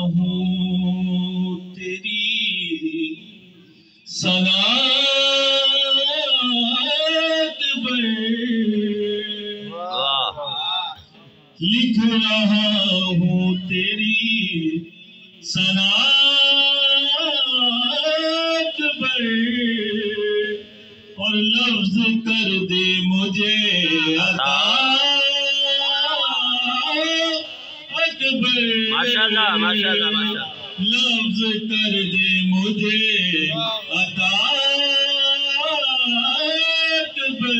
ہوں تیری صلات پر، لکھ رہا ہوں تیری صلات پر، اور لفظ کر دے مجھے عطا اکبر، ماشاءاللہ ماشاءاللہ ماشاءاللہ، لفظ کر دے مجھے عطا اکبر،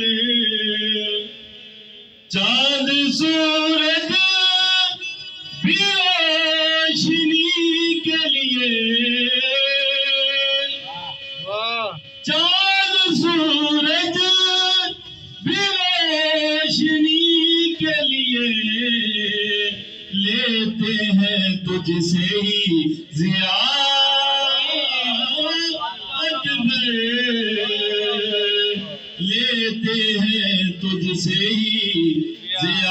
چاند سورج بھی روشنی کے لیے، چاند سورج بھی روشنی کے لیے، لیتے ہیں تجھ سے ہی ضیا اکبر، لیتے ہیں تجھ سے ہی ضیا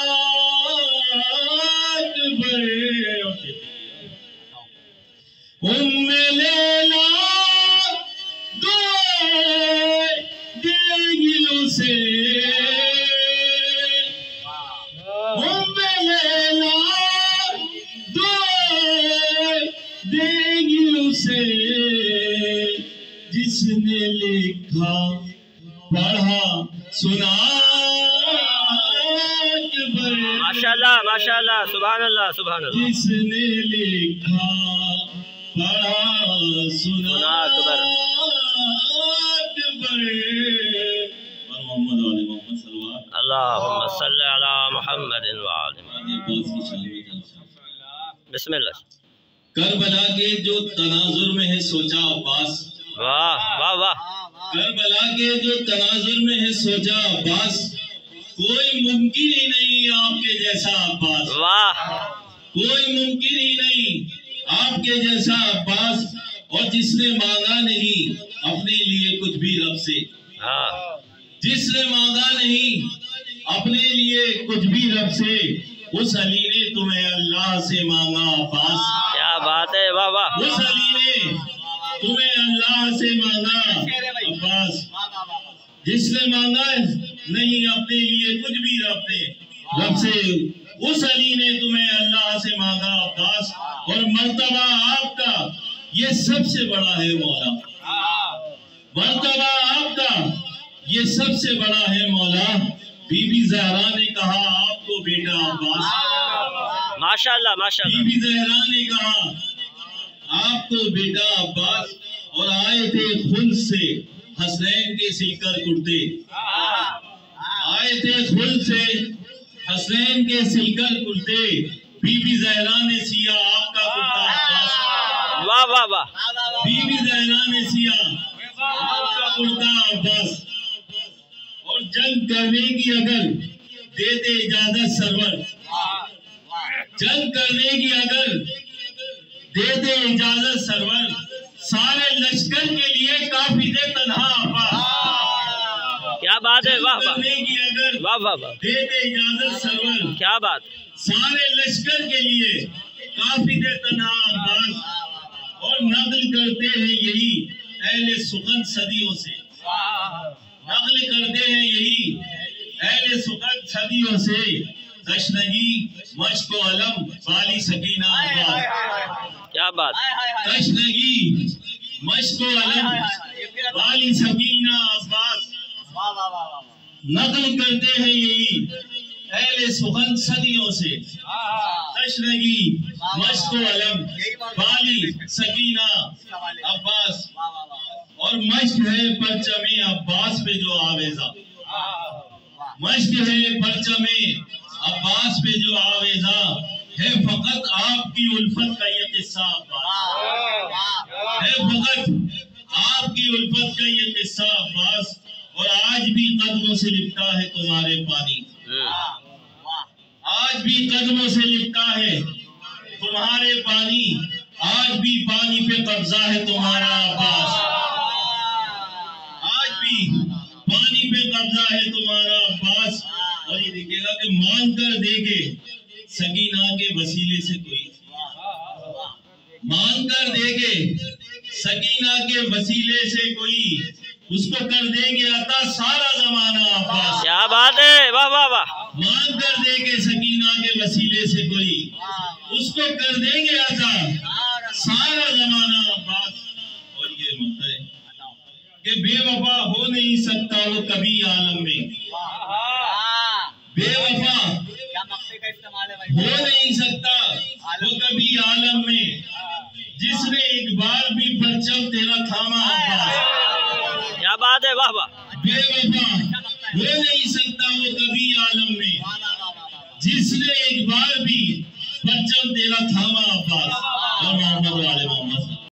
اکبر، ام لیلا دعائیں دیں گی اسے، ام لیلا دعائیں دیں گی اسے، جس نے لکھا پڑھا سنا اکبر، ماشاءاللہ ماشاءاللہ، سبحان اللہ سبحان اللہ، جس نے لکھا پڑھا سنا اکبر، اکبر، اور محمد و آل محمد صلوات اللہم صلی علی محمد وآل محمد، یہ بات کی شان میں جانتا ہوں۔ بسم اللہ، کربلا کے جو تناظر میں ہے سوچا عباس، واہ واہ واہ، کربلا کے جو تناظر میں ہے سوچا عباس، کوئی ممکن ہی نہیں آپ کے جیسا عباس، واہ، کوئی ممکن ہی نہیں آپ کے جیسا عباس، اور جس نے مانگا نہیں اپنے لیے کچھ بھی رب سے، ہاں، جس نے مانگا نہیں اپنے لیے کچھ بھی رب سے، اس علی نے تمہیں اللہ سے مانگا عباس، کیا بات ہے، واہ واہ، اس علی نے تمہیں اللہ سے مانگا عباس، جس نے مانگا نہیں اپنے لیے کچھ بھی رب سے، اس علی نے تمہیں اللہ سے مانگا عباس، اور مرتبہ آپ کا یہ سب سے بڑا ہے مولا، مرتبہ آپ کا یہ سب سے بڑا ہے مولا، بی بی زہرا نے کہا آپ کو بیٹا عباس، ماشاءاللہ ماشاءاللہ، بی بی زہرا نے کہا آپ کو بیٹا عباس، اور آئے تھے خلد سے حسنین کے سل کر کرتے، آئے تھے خلد سے حسنین کے سل کر کرتے، بی بی زہرا نے سیا آپ کا کرتا عباس، واہ واہ واہ، بی بی زہرا نے سیا آپ کا کرتا عباس، اور جنگ کرنے کی اگر دیتے اجازت سرور، جنگ کرنے کی اگر دیتے اجازت سرور، سارے لشکر کے لیے کافی تھے تنہا عباس، کیا بات ہے، واہ واہ کرنے کی اگر واہ واہ واہ، دیتے اجازت سرور، کیا بات، سارے لشکر کے لیے کافی تھے تنہا عباس، اور نقل کرتے ہیں یہی اہل سخن صدیوں سے، نقل کرتے ہیں یہی اہل سخن صدیوں سے، تشنگی مشک و علم بالی سکینہ عباس، کیا بات، تشنگی مشک و علم بالی سکینہ عباس، نقل کرتے ہیں یہی اہل سخن صدیوں سے، تشنگی مشک و علم بالی سکینہ عباس، اور مشک ہے پرچم عباس پہ جو آویزہ، مشک ہے پرچم عباس پہ جو آویزہ، ہے فقط آپ کی الفت کا یہ قصہ عباس، ہے فقط آپ کی الفت کا یہ قصہ عباس، اور آج بھی قدموں سے لپٹا ہے تمہارے پانی، آج بھی قدموں سے لپٹا ہے تمہارے پانی، آج بھی پانی پہ قبضہ ہے تمہارا عباس، آج بھی پانی پہ قبضہ ہے تمہارا عباس، اور یہ دیکھے گا کہ مانگ کر دے گے سکینہ کے وسیلے سے کوئی، مان کر دے گے سکینہ کے وسیلے سے کوئی، اس کو کر دیں گے عطا سارا زمانہ عباس۔ کیا بات ہے، واہ واہ واہ۔ مان کر دے گے سکینہ کے وسیلے سے کوئی، اس کو کر دیں گے عطا سارا زمانہ عباس۔ اور یہ مقطع ہے کہ بے وفا ہو نہیں سکتا وہ کبھی عالم میں، بے وفا ہو نہیں سکتا وہ کبھی عالم میں، جس نے ایک بار بھی پرچم تیرا تھاما عباس۔ کیا بات ہے، واہ واہ۔ بے وفا ہو نہیں سکتا وہ کبھی عالم میں، جس نے ایک بار بھی پرچم تیرا تھاما عباس۔ اور محمد والے محمد